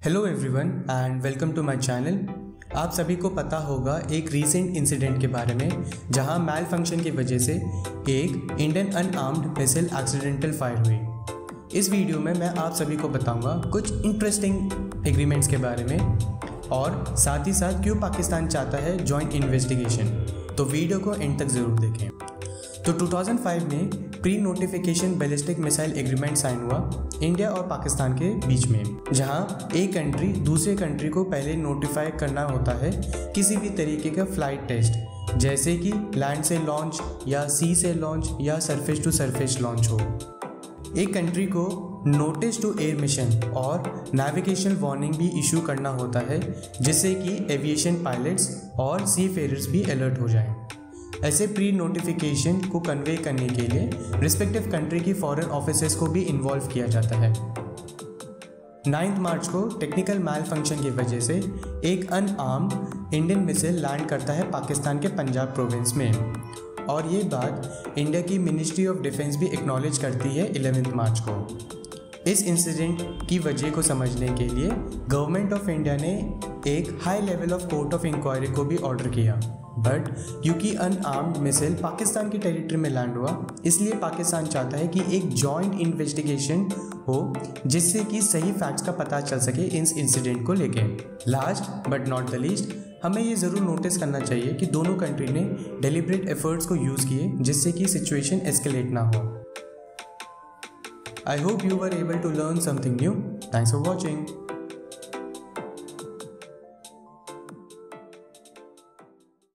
Hello everyone and welcome to my channel. आप सभी को पता होगा एक रीसेंट इंसिडेंट के बारे में जहां मैल फंक्शन की वजह से एक Indian unarmed missile accidental fire हुई। इस वीडियो में मैं आप सभी को बताऊंगा कुछ इंटरेस्टिंग एग्रीमेंट्स के बारे में और साथ ही साथ क्यों पाकिस्तान चाहता है जॉइंट इन्वेस्टिगेशन। तो वीडियो को एंड तक ज़रूर देखें। तो 2005 में pre notification ballistic missile agreement sign हुआ इंडिया और पाकिस्तान के बीच में, जहां एक कंट्री दूसरे कंट्री को पहले नोटिफाई करना होता है किसी भी तरीके का फ्लाइट टेस्ट, जैसे कि लैंड से लॉन्च या सी से लॉन्च या सरफेस टू सरफेस लॉन्च हो। एक कंट्री को नोटिस टू एयर मिशन और नेविगेशन वार्निंग भी इशू करना होता है, जिससे कि एविएशन पायलट्स और सी फेयरर्स भी अलर्ट हो जाएं। ऐसे प्री नोटिफिकेशन को कन्वे करने के लिए रिस्पेक्टिव कंट्री की फॉरेन ऑफिसर्स को भी इन्वॉल्व किया जाता है। 9 मार्च को टेक्निकल मैल फंक्शन की वजह से एक अनआर्म्ड इंडियन मिसाइल लैंड करता है पाकिस्तान के पंजाब प्रोविंस में, और ये बात इंडिया की मिनिस्ट्री ऑफ डिफेंस भी एक्नॉलेज करती है 11 मार्च को। इस इंसिडेंट की वजह को समझने के लिए गवर्नमेंट ऑफ इंडिया ने एक high level of court of inquiry को भी ऑर्डर किया, बट क्योंकि अनआर्म्ड मिसाइल पाकिस्तान की टेरिटरी में लैंड हुआ, इसलिए पाकिस्तान चाहता है कि एक जॉइंट इन्वेस्टिगेशन हो, जिससे कि सही फैक्ट्स का पता चल सके इस इंसिडेंट को लेके। Last but not the least, हमें ये ज़रूर नोटिस करना चाहिए कि दोनों कंट्री ने डेलिब्रेट एफर्ट्स को यूज़ किए, जिससे कि सिचुएशन एस्केलेट ना हो। I hope you were able to learn something new. Thanks for watching.